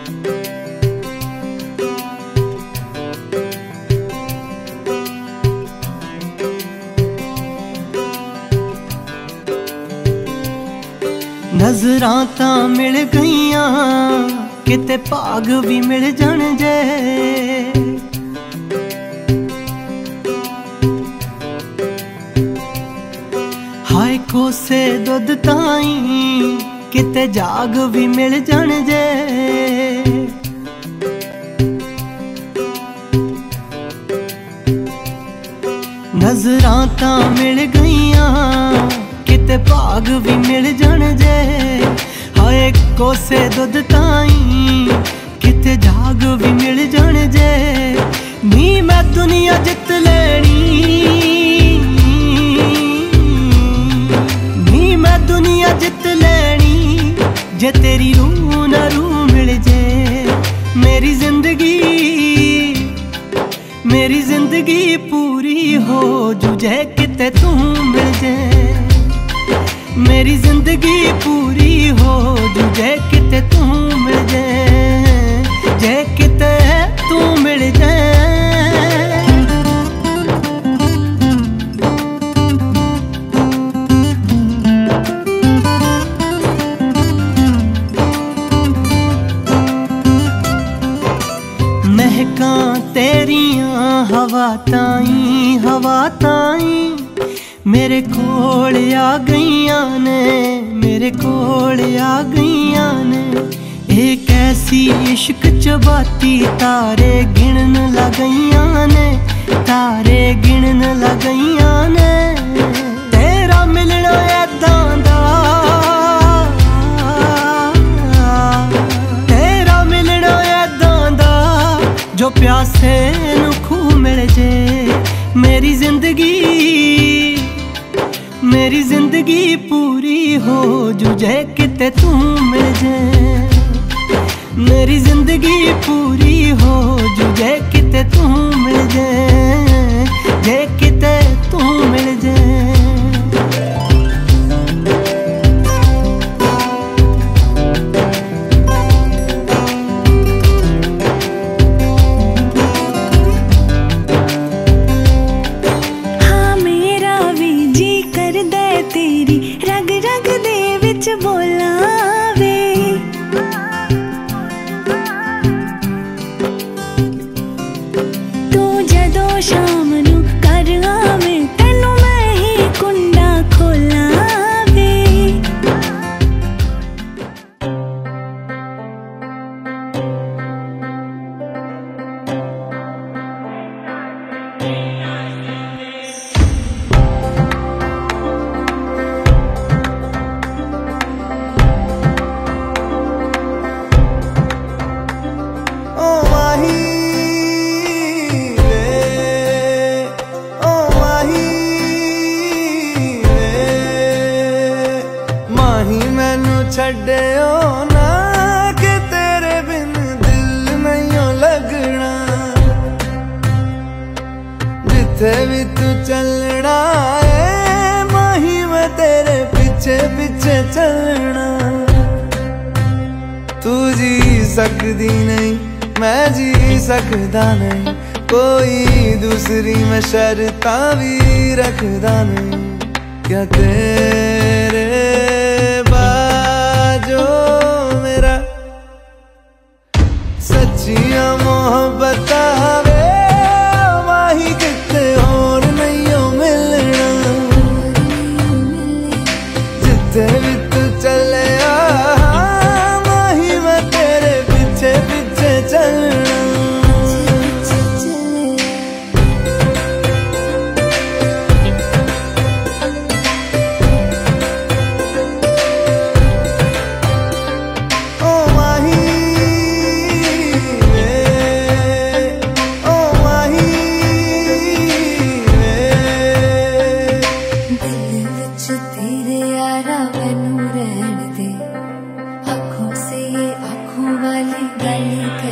नजरां तां मिल गईयां किते भाग भी मिल जाण जे। हाय कोसे दुध ताई किते जाग भी मिल जाण जे। नजरां तां मिल गईयां किते भाग भी मिल जाण जे। हाय कोसे दुध ताई किते जाग भी मिल जाण जे। नी मैं दुनिया जित लेनी, नी मैं दुनिया जित लेनी जे तेरी रूह ना रूह मिल जे। मेरी जिंदगी पूरी हो जुझे किते तू मिल जे। मेरी जिंदगी पूरी हो जुझे किते तू मिल जाए, जे किते तू मिल जाए। महकां तेरियां हवा ताई मेरे कोल आ गईयां ने, मेरे कोल आ गईयां ने। एक ऐसी इश्क चबाती तारे गिनन लगईयां ने, तारे गिनन लगईयां ने। तेरा मिलना ऐदां दा, तेरा मिलना ऐदां दा जो प्यासे नू खूह मिल जे। मेरी जिंदगी पूरी हो जुझे किते तू मिल जाए। मेरी जिंदगी पूरी हो जुझे किते तू मिल जाए, जे किते तू मिल जाए। तेरी रग रग दे विच बोलां वे, तू जदों शाम नू घर आवे तैनू मैं ही कुंडा खोलां वे। छड्डियो ना कि तेरे बिन दिल नहीं लगना। जिथे भी तू चलना है माही मैं तेरे पीछे पीछे चलना। तू जी सकदी नहीं मैं जी सकदा नहीं, कोई दूसरी मैं शर्तां भी रखदा नहीं। क्या तेरे जो मेरा सच्चियां मोहब्बत वे माही किते होर नहीं मिलना। जिथे भी तू चले माही मैं तेरे पीछे पीछे चलना। आँखों से आँखों वाली गल